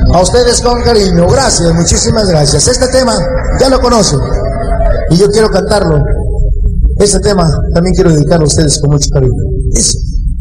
A ustedes con cariño, gracias, muchísimas gracias. Este tema ya lo conocen y yo quiero cantarlo. Este tema también quiero dedicarlo a ustedes con mucho cariño. Eso.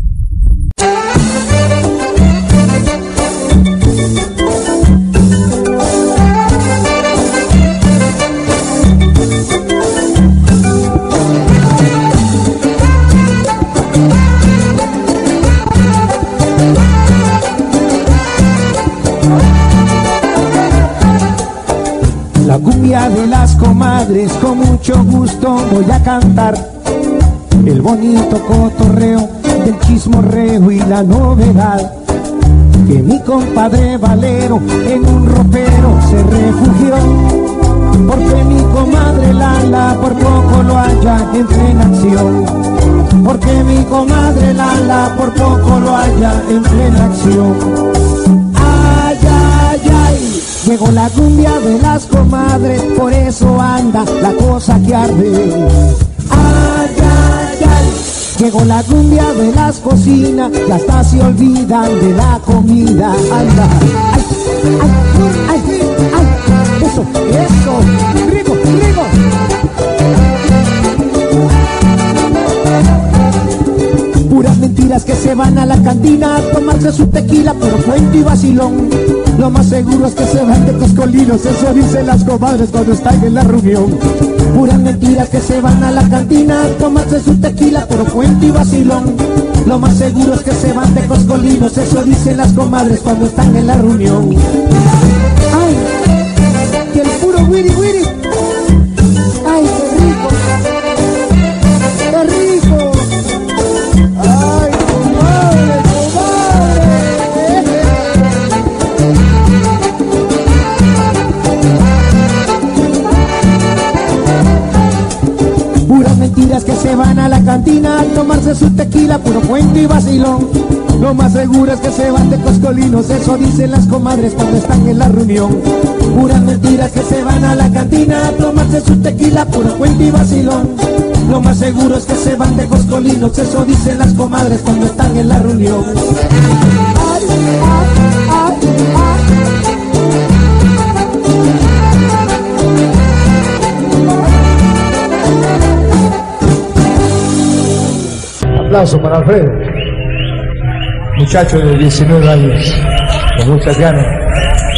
La cumbia de las comadres con mucho gusto voy a cantar. El bonito cotorreo del chismorreo y la novedad. Que mi compadre Valero en un ropero se refugió. Porque mi comadre Lala por poco lo halla en plena acción. Porque mi comadre Lala por poco lo halla en plena acción. Llegó la cumbia de las comadres, por eso anda la cosa que arde. Ay, ay, ay. Llegó la cumbia de las cocinas, que hasta se olvidan de la comida. Anda, ay, ay, ay, ay. Eso, eso, rico, rico. Puras mentiras que se van a la cantina a tomarse su tequila, pero cuento y vacilón. Lo más seguro es que se van de coscolinos, eso dicen las comadres cuando están en la reunión. Puras mentiras que se van a la cantina a tomarse su tequila, pero cuento y vacilón. Lo más seguro es que se van de coscolinos, eso dicen las comadres cuando están en la reunión. Ay, que el puro wiri wiri. Ay, qué rico. Qué rico. Ay, comadre, comadre. Puras mentiras que se van a la cantina a tomarse su tequila, puro cuento y vacilón. Lo más seguro es que se van de coscolinos, eso dicen las comadres cuando están en la reunión. Puras mentiras que se van a la cantina a tomarse su tequila, puro cuento y vacilón. Lo más seguro es que se van de coscolinos, eso dicen las comadres cuando están en la reunión. Ay, ay, ay, ay. Aplauso para Alfredo, muchacho de 19 años, con muchas ganas.